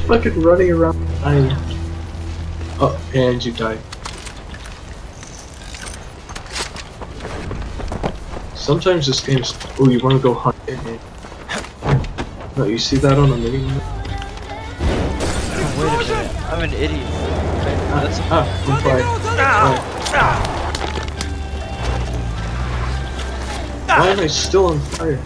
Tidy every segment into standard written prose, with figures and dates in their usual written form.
fucking running around dying. Oh, and you died. Sometimes this game's. Oh, you want to go hunt again? No, you see that on the mini map? Wait a minute, I'm an idiot. I'm fine. Why am I still on fire?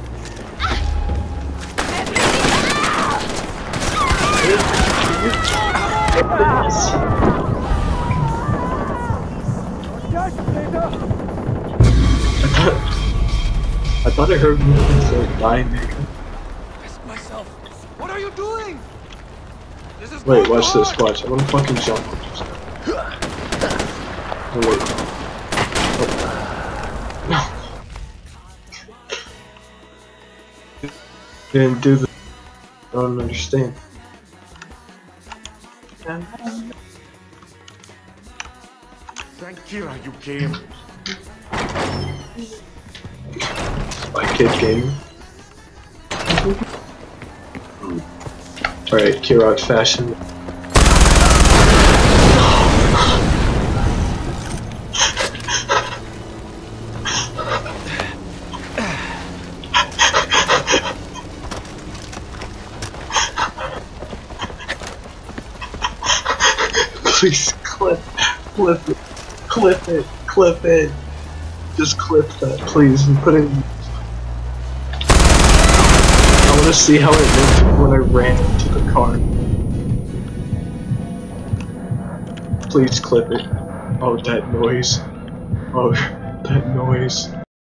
I thought I heard movements like dying. Myself. What are you doing? This is Wait, watch this, watch. I'm gonna fucking jump. Oh, wait. Oh. No. Didn't do the. I don't understand. Thank Kira you came. My kid gaming. Alright, Kirog fashion. Please clip it. Just clip that, please, and put it in. I want to see how it looked when I ran into the car. Please clip it. Oh, that noise. Oh, that noise.